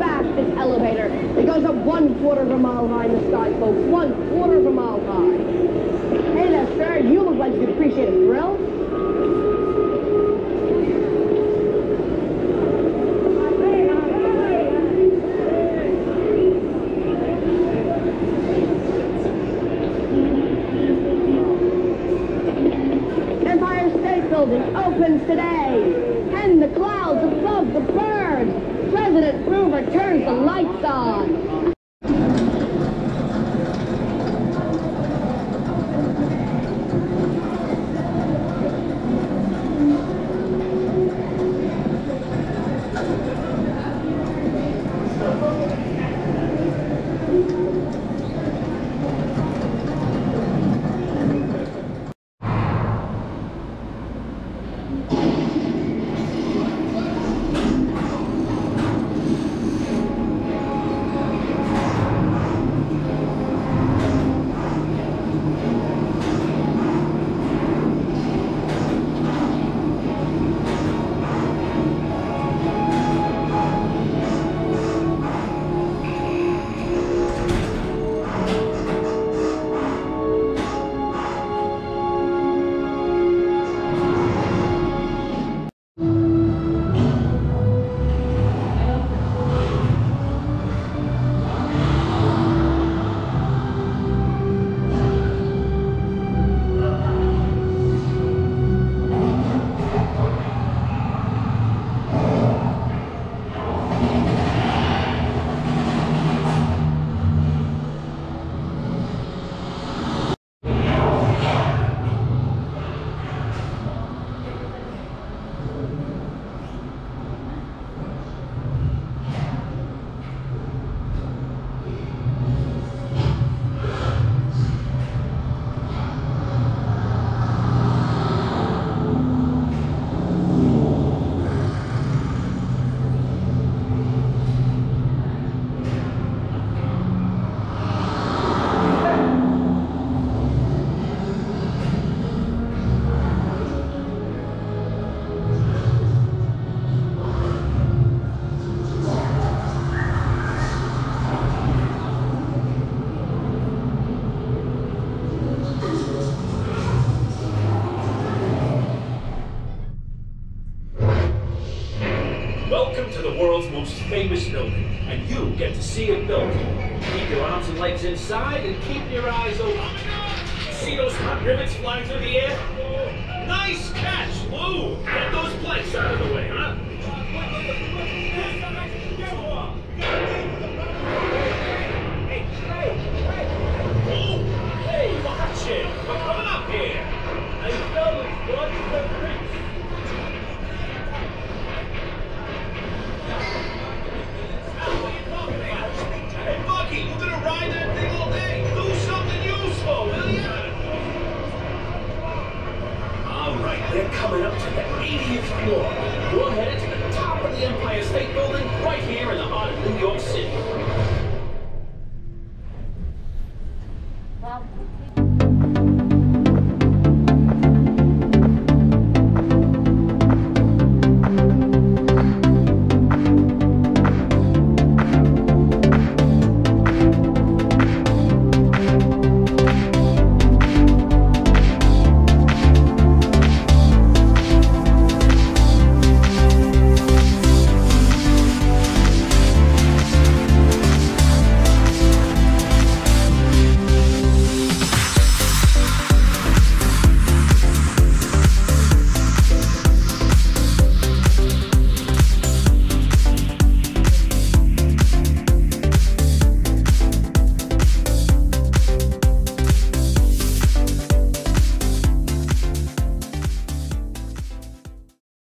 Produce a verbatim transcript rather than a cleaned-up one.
fastest elevator. It goes up one quarter of a mile high in the sky, folks. One quarter of a mile high. Hey there, sir. You look like you could appreciate a thrill. Empire State Building opens today. And the clouds above the birds. President Hoover turns the lights on. Welcome to the world's most famous building, and you get to see it built. Keep your arms and legs inside and keep your eyes open. See those hot rivets flying through the air? Nice catch, Lou! Get those planks out of the way, huh? Hey, hey, hey! Oh, hey, watch it! We're coming up here! I fell in front of the creek. They're coming up to the eightieth floor. We're headed to the top of the Empire State Building right here in the heart of New York City. Well,